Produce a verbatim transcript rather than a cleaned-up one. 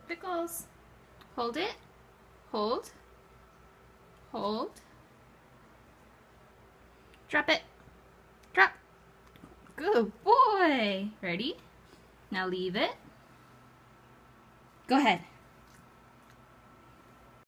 Pickles. Hold it. Hold. Hold. Drop it. Drop. Good boy. Ready? Now leave it. Go ahead.